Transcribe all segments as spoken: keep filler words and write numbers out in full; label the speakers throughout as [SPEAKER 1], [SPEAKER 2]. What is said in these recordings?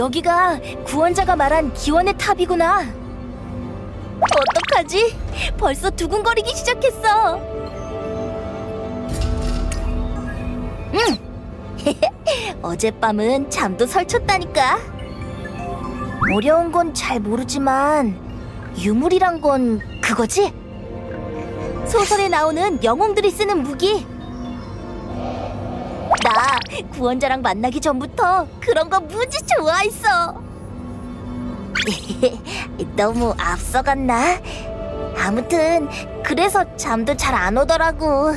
[SPEAKER 1] 여기가 구원자가 말한 기원의 탑이구나. 어떡하지? 벌써 두근거리기 시작했어. 응! 어젯밤은 잠도 설쳤다니까. 어려운 건 잘 모르지만 유물이란 건 그거지? 소설에 나오는 영웅들이 쓰는 무기. 나 구원자랑 만나기 전부터 그런 거 무지 좋아했어. 너무 앞서갔나? 아무튼 그래서 잠도 잘 안 오더라고.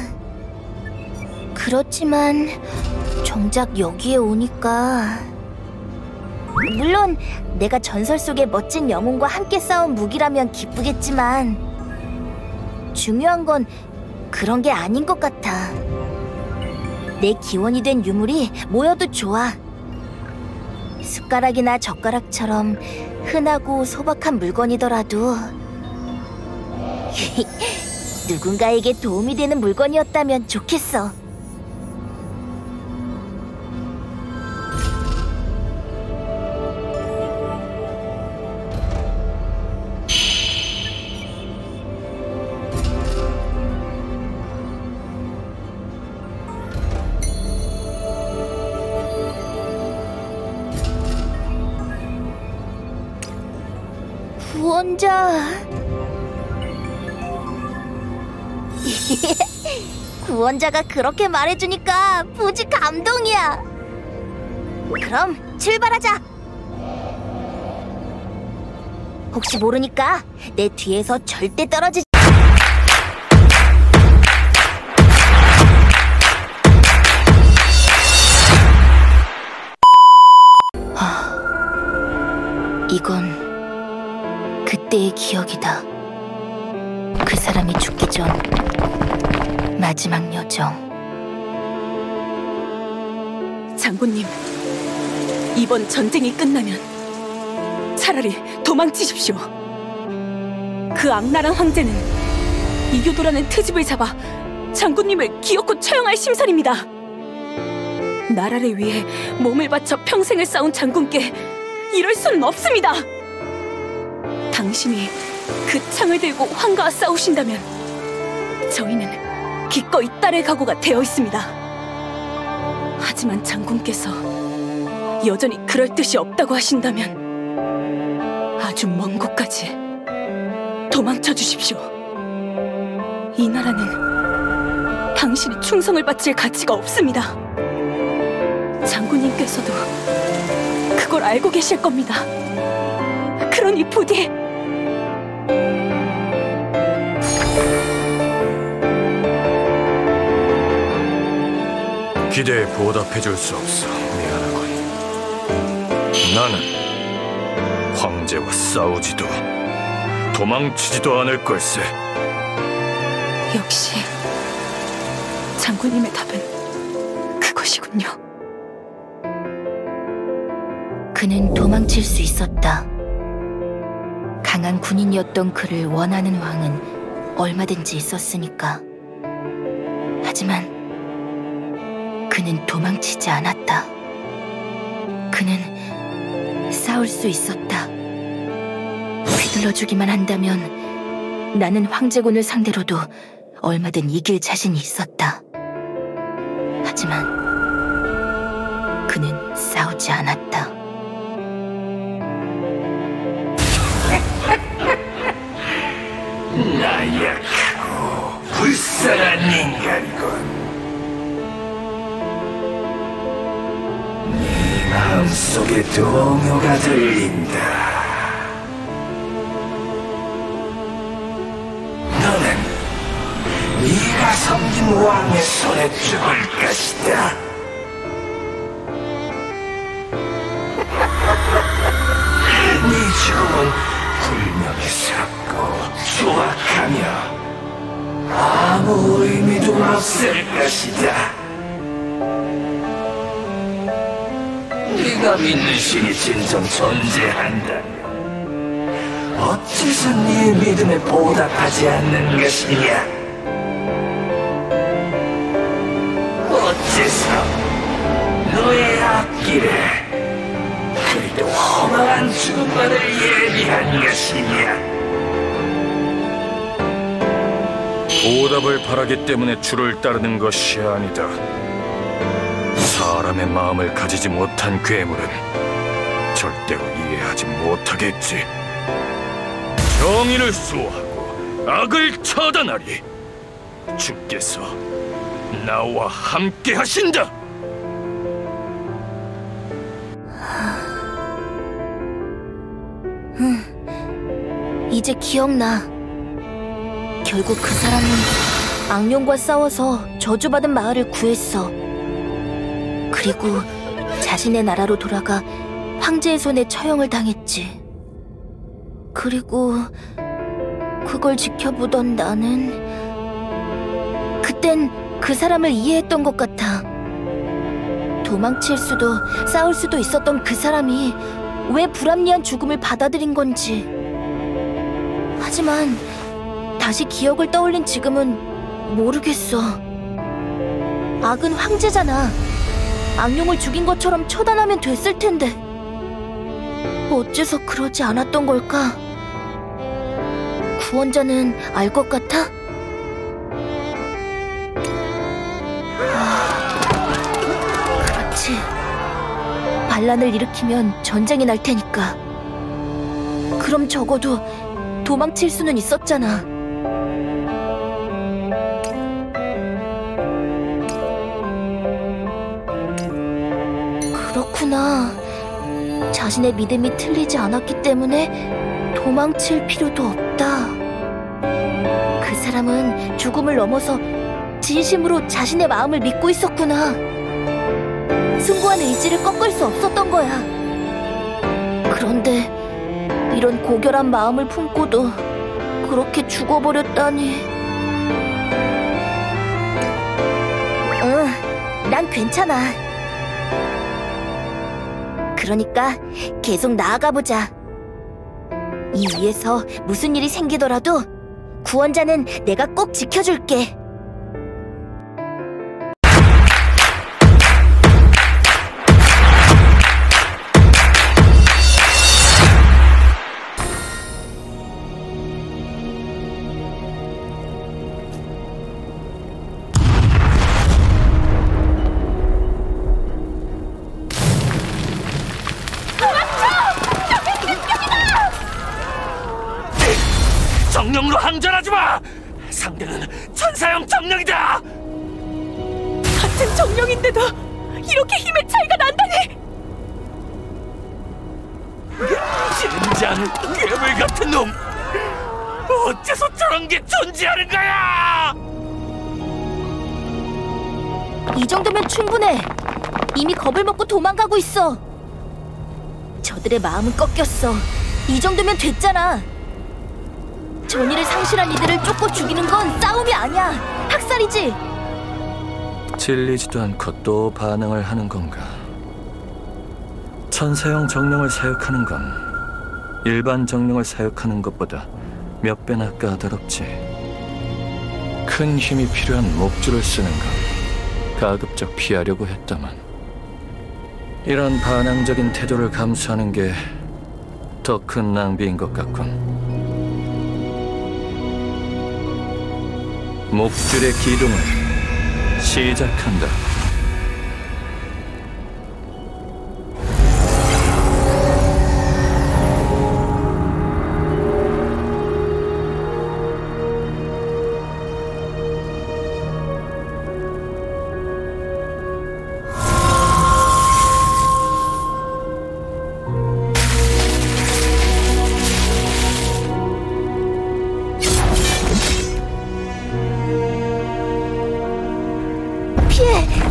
[SPEAKER 1] 그렇지만 정작 여기에 오니까, 물론 내가 전설 속의 멋진 영웅과 함께 싸운 무기라면 기쁘겠지만 중요한 건 그런 게 아닌 것 같아. 내 기원이 된 유물이 모여도 좋아. 숟가락이나 젓가락처럼 흔하고 소박한 물건이더라도 누군가에게 도움이 되는 물건이었다면 좋겠어. 구원자... 구원자가 그렇게 말해주니까 무지 감동이야. 그럼 출발하자. 혹시 모르니까 내 뒤에서 절대 떨어지지. 하... 이건 그때의 기억이다. 그 사람이 죽기 전 마지막 여정.
[SPEAKER 2] 장군님, 이번 전쟁이 끝나면 차라리 도망치십시오. 그 악랄한 황제는 이교도라는 트집을 잡아 장군님을 기어코 처형할 심산입니다. 나라를 위해 몸을 바쳐 평생을 싸운 장군께 이럴 수는 없습니다. 당신이 그 창을 들고 황가와 싸우신다면 저희는 기꺼이 따를 각오가 되어 있습니다. 하지만 장군께서 여전히 그럴 뜻이 없다고 하신다면 아주 먼 곳까지 도망쳐 주십시오. 이 나라는 당신이 충성을 바칠 가치가 없습니다. 장군님께서도 그걸 알고 계실 겁니다. 그러니 부디
[SPEAKER 3] 기대에 보답해줄 수 없어. 미안하군. 나는 황제와 싸우지도 도망치지도 않을 걸세.
[SPEAKER 2] 역시 장군님의 답은 그것이군요.
[SPEAKER 1] 그는 도망칠 수 있었다. 강한 군인이었던 그를 원하는 왕은 얼마든지 있었으니까. 하지만 그는 도망치지 않았다. 그는 싸울 수 있었다. 휘둘러주기만 한다면 나는 황제군을 상대로도 얼마든 이길 자신이 있었다. 하지만 그는 싸우지 않았다.
[SPEAKER 4] 나약하고 불쌍한 인간이군. 네 마음속에 동요가 들린다. 너는 네가 섬긴 왕의 손에 죽을 것이다. 네 죽음은 불명예스럽고 추악하며 아무 의미도 없을 것이다. 네가 믿는 신이 진정 존재한다면 어째서 네 믿음에 보답하지 않는 것이냐? 어째서 너의 앞길에 그리 이도 허망한 죽음만을 예비한 것이냐?
[SPEAKER 3] 보답을 바라기 때문에 주를 따르는 것이 아니다. 사람의 마음을 가지지 못한 괴물은 절대로 이해하지 못하겠지. 정의를 수호하고 악을 처단하리. 주께서 나와 함께 하신다.
[SPEAKER 1] 이제 기억나. 결국 그 사람은 악령과 싸워서 저주받은 마을을 구했어. 그리고 자신의 나라로 돌아가 황제의 손에 처형을 당했지. 그리고 그걸 지켜보던 나는 그땐 그 사람을 이해했던 것 같아. 도망칠 수도 싸울 수도 있었던 그 사람이 왜 불합리한 죽음을 받아들인 건지. 하지만 다시 기억을 떠올린 지금은 모르겠어. 악은 황제잖아. 악령을 죽인 것처럼 처단하면 됐을 텐데 어째서 그러지 않았던 걸까? 구원자는 알 것 같아? 아, 그렇지. 반란을 일으키면 전쟁이 날 테니까. 그럼 적어도 도망칠 수는 있었잖아. 그렇구나. 자신의 믿음이 틀리지 않았기 때문에 도망칠 필요도 없다. 그 사람은 죽음을 넘어서 진심으로 자신의 마음을 믿고 있었구나. 숭고한 의지를 꺾을 수 없었던 거야. 그런데 이런 고결한 마음을 품고도 그렇게 죽어버렸다니. 응, 난 괜찮아. 그러니까 계속 나아가보자. 이 위에서 무슨 일이 생기더라도 구원자는 내가 꼭 지켜줄게.
[SPEAKER 3] 정령으로 항전하지 마! 상대는 천사형 정령이다!
[SPEAKER 2] 같은 정령인데도 이렇게 힘의 차이가 난다니!
[SPEAKER 3] 진지한 괴물 같은 놈! 어째서 저런 게 존재하는 거야!
[SPEAKER 1] 이 정도면 충분해. 이미 겁을 먹고 도망가고 있어. 저들의 마음은 꺾였어. 이 정도면 됐잖아. 전의를 상실한 이들을 쫓고 죽이는 건 싸움이 아니야. 학살이지.
[SPEAKER 3] 질리지도 않고 또 반응을 하는 건가? 천사형 정령을 사육하는 건 일반 정령을 사육하는 것보다 몇 배나 까다롭지. 큰 힘이 필요한 목줄을 쓰는 건 가급적 피하려고 했다만 이런 반항적인 태도를 감수하는 게 더 큰 낭비인 것 같군. 목줄의 기동을 시작한다.
[SPEAKER 1] 피해!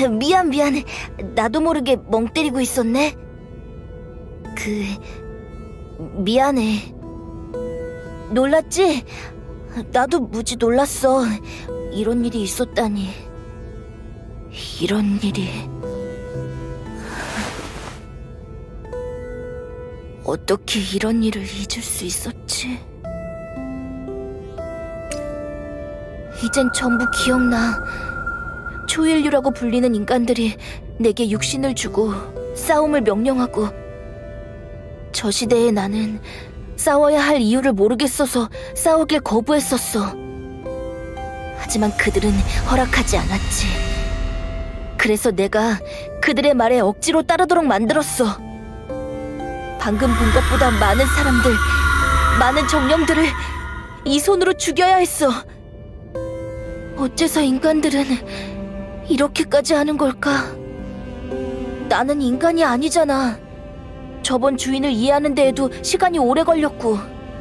[SPEAKER 1] 미안, 미안. 나도 모르게 멍 때리고 있었네. 그... 미안해. 놀랐지? 나도 무지 놀랐어. 이런 일이 있었다니. 이런 일이... 어떻게 이런 일을 잊을 수 있었지? 이젠 전부 기억나. 초일류라고 불리는 인간들이 내게 육신을 주고 싸움을 명령하고, 저 시대의 나는 싸워야 할 이유를 모르겠어서 싸우길 거부했었어. 하지만 그들은 허락하지 않았지. 그래서 내가 그들의 말에 억지로 따르도록 만들었어. 방금 본 것보다 많은 사람들, 많은 정령들을 이 손으로 죽여야 했어. 어째서 인간들은 이렇게까지 하는 걸까? 나는 인간이 아니잖아. 저번 주인을 이해하는 데에도 시간이 오래 걸렸고.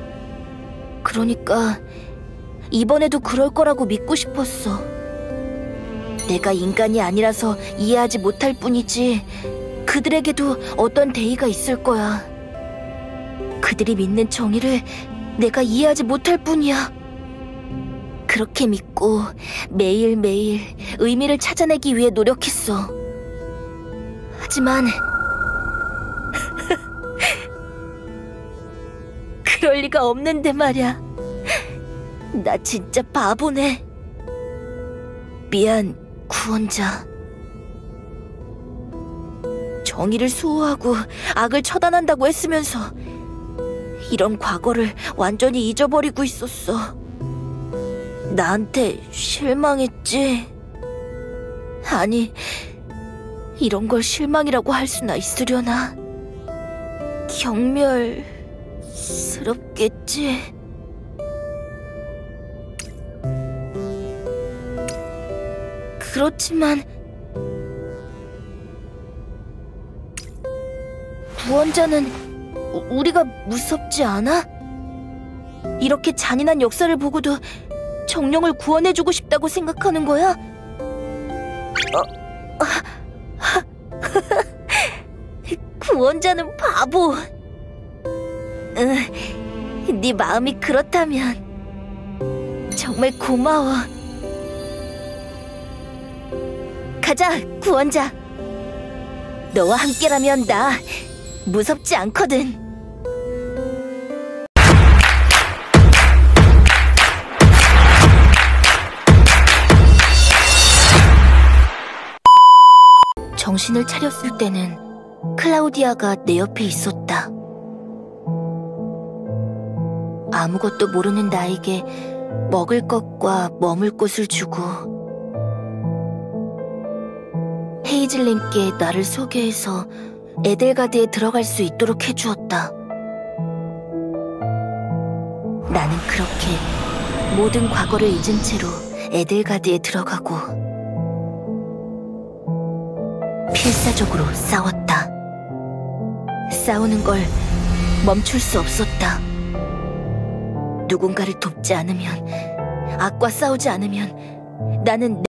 [SPEAKER 1] 그러니까 이번에도 그럴 거라고 믿고 싶었어. 내가 인간이 아니라서 이해하지 못할 뿐이지 그들에게도 어떤 대의가 있을 거야. 그들이 믿는 정의를 내가 이해하지 못할 뿐이야. 그렇게 믿고 매일매일 의미를 찾아내기 위해 노력했어. 하지만 그럴 리가 없는데 말이야. 나 진짜 바보네. 미안, 구원자. 정의를 수호하고 악을 처단한다고 했으면서 이런 과거를 완전히 잊어버리고 있었어. 나한테 실망했지? 아니, 이런 걸 실망이라고 할 수나 있으려나? 경멸스럽겠지? 그렇지만 구원자는 우리가 무섭지 않아? 이렇게 잔인한 역사를 보고도 정령을 구원해주고 싶다고 생각하는 거야? 어, 아, 구원자는 바보. 응, 네 마음이 그렇다면 정말 고마워. 가자, 구원자. 너와 함께라면 나 무섭지 않거든. 정신을 차렸을 때는 클라우디아가 내 옆에 있었다. 아무것도 모르는 나에게 먹을 것과 머물 곳을 주고 헤이즐님께 나를 소개해서 에델가드에 들어갈 수 있도록 해주었다. 나는 그렇게 모든 과거를 잊은 채로 에델가드에 들어가고 필사적으로 싸웠다. 싸우는 걸 멈출 수 없었다. 누군가를 돕지 않으면, 악과 싸우지 않으면 나는